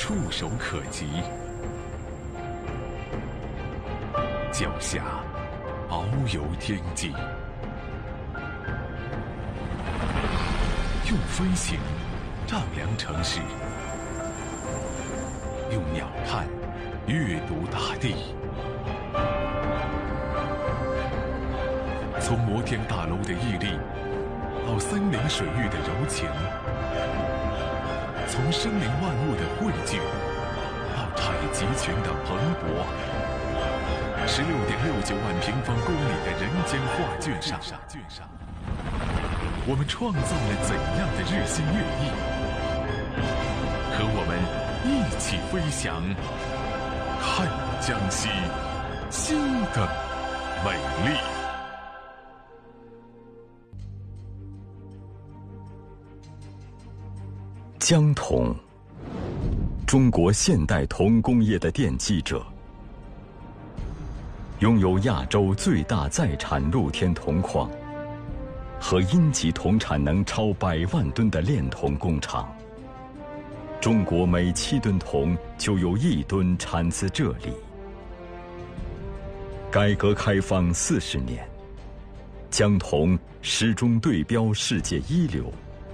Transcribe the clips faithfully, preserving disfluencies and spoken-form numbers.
触手可及，脚下遨游天际。用飞行丈量城市，用鸟瞰阅读大地。从摩天大楼的屹立，到森林水域的柔情；从生灵万物的汇聚，到太极群的蓬勃。十六点六九万平方公里的人间画卷上，我们创造了怎样的日新月异？和我们一起飞翔，看江西新的美丽。 江铜，中国现代铜工业的奠基者，拥有亚洲最大在产露天铜矿和阴极铜产能超百万吨的炼铜工厂。中国每七吨铜就有一吨产自这里。改革开放四十年，江铜始终对标世界一流。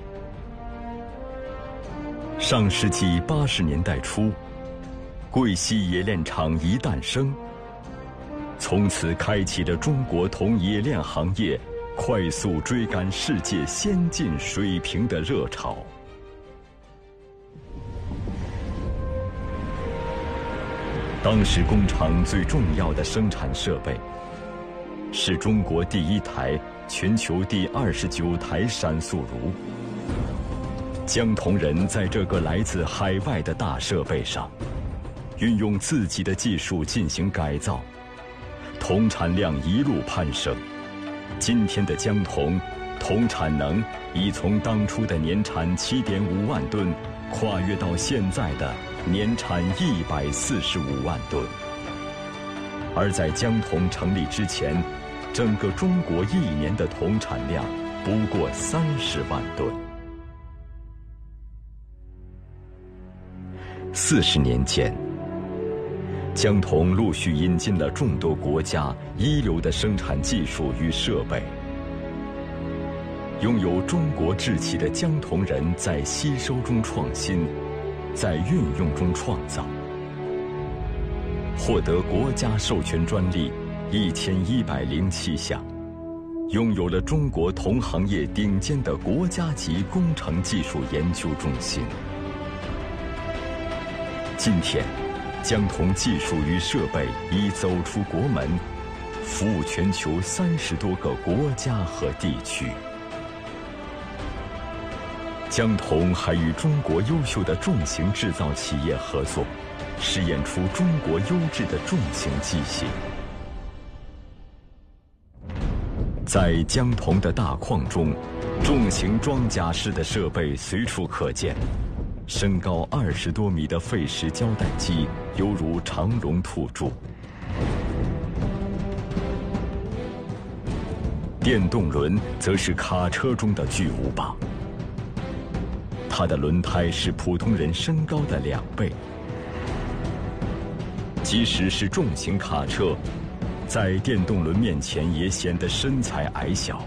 上世纪八十年代初，贵溪冶炼厂一诞生，从此开启了中国铜冶炼行业快速追赶世界先进水平的热潮。当时工厂最重要的生产设备是中国第一台、全球第二十九台闪速炉。江铜人在这个来自海外的大设备上，运用自己的技术进行改造，铜产量一路攀升。今天的江铜，铜产能已从当初的年产七点五万吨，跨越到现在的年产一百四十五万吨。而在江铜成立之前，整个中国一年的铜产量不过三十万吨。四十年间，江铜陆续引进了众多国家一流的生产技术与设备。拥有中国志气的江铜人在吸收中创新，在运用中创造，获得国家授权专利一千一百零七项，拥有了中国铜行业顶尖的国家级工程技术研究中心。今天，江铜技术与设备已走出国门，服务全球三十多个国家和地区。江铜还与中国优秀的重型制造企业合作，试验出中国优质的重型机械。在江铜的大矿中，重型装甲式的设备随处可见。身高二十多米的废石胶带机犹如长龙吐珠，电动轮则是卡车中的巨无霸。它的轮胎是普通人身高的两倍，即使是重型卡车，在电动轮面前也显得身材矮小。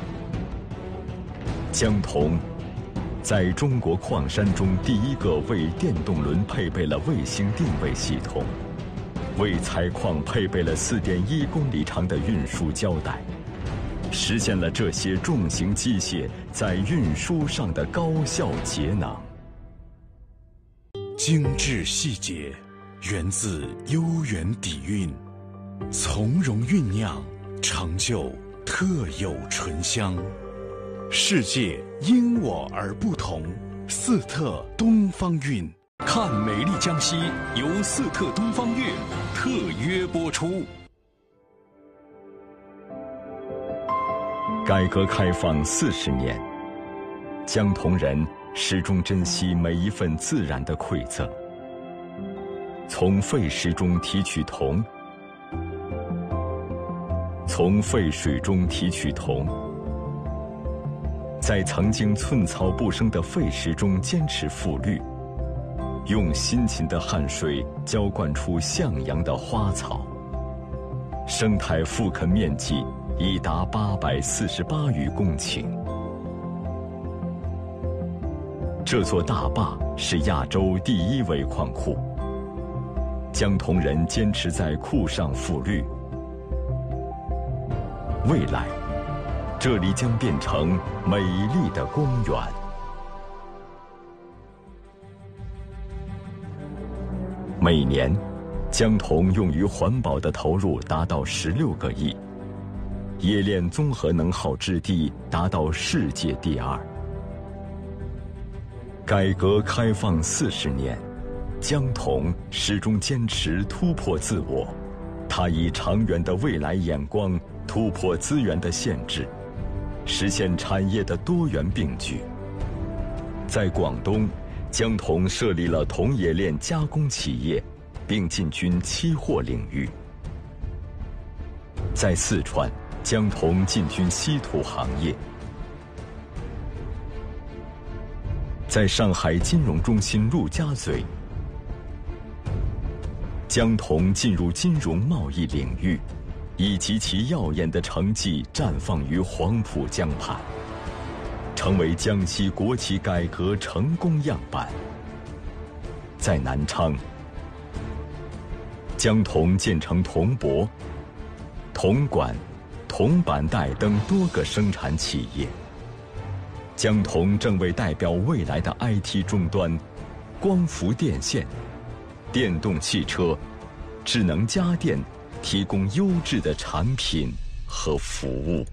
江铜在中国矿山中第一个为电动轮配备了卫星定位系统，为采矿配备了 四点一公里长的运输胶带，实现了这些重型机械在运输上的高效节能。 精致细节源自悠远底蕴，从容酝酿成就特有醇香。世界因我而不同，四特东方韵。看美丽江西由四特东方韵特约播出。 改革开放四十年，江铜人始终珍惜每一份自然的馈赠，从废石中提取铜，从废水中提取铜，在曾经寸草不生的废石中坚持复绿， 用辛勤的汗水浇灌出向阳的花草，生态复垦面积已达八百四十八余公顷。这座大坝是亚洲第一位矿库，江童人坚持在库上复绿。未来，这里将变成美丽的公园。每年，江童用于环保的投入达到十六个亿，冶炼综合能耗质地达到世界第二。改革开放四十年，江童始终坚持突破自我，他以长远的未来眼光突破资源的限制，实现产业的多元并举。在广东，江童设立了铜冶炼加工企业，并进军期货领域。在四川，江童进军稀土行业。在上海金融中心陆家嘴，江童进入金融贸易领域，以极其耀眼的成绩绽放于黄浦江畔，成为江西国企改革成功样板。在南昌，江童建成铜箔、铜管、铜板带等多个生产企业。江童正为代表未来的 I T 终端、光伏电线、电动汽车、智能家电提供优质的产品和服务。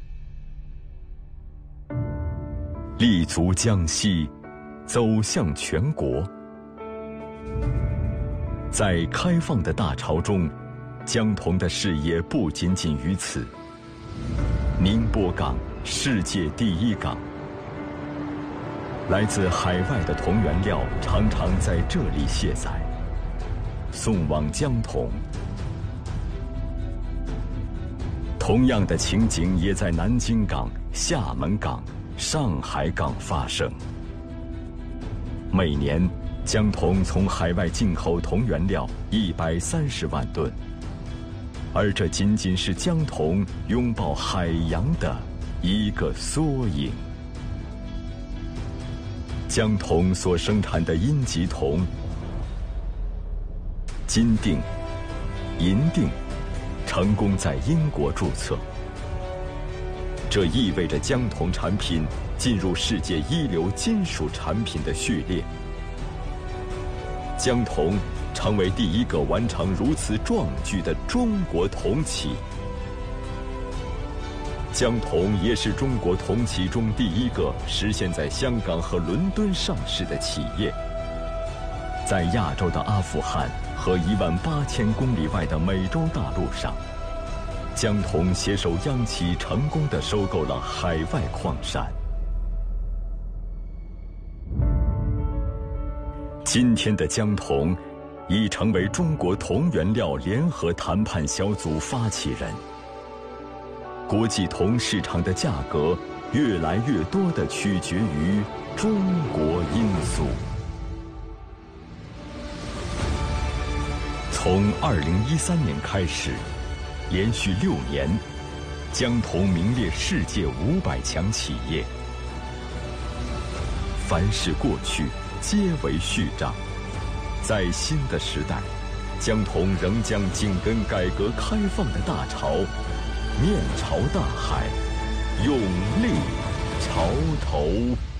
立足江西，走向全国。在开放的大潮中，江童的事业不仅仅于此。宁波港，世界第一港。来自海外的铜原料常常在这里卸载，送往江童。同样的情景也在南京港、厦门港、上海港发生。每年，江童从海外进口铜原料一百三十万吨，而这仅仅是江童拥抱海洋的一个缩影。江童所生产的阴极铜、金锭、银锭成功在英国注册，这意味着江童产品进入世界一流金属产品的序列。江童成为第一个完成如此壮举的中国铜企。江童也是中国铜企中第一个实现在香港和伦敦上市的企业。在亚洲的阿富汗和一万八千公里外的美洲大陆上，江童携手央企成功地收购了海外矿山。今天的江童已成为中国铜原料联合谈判小组发起人。国际铜市场的价格越来越多地取决于中国因素。从二零一三年开始，连续六年，江童名列世界五百强企业。凡是过去，皆为序章。在新的时代，江童仍将紧跟改革开放的大潮，面朝大海，用力潮头。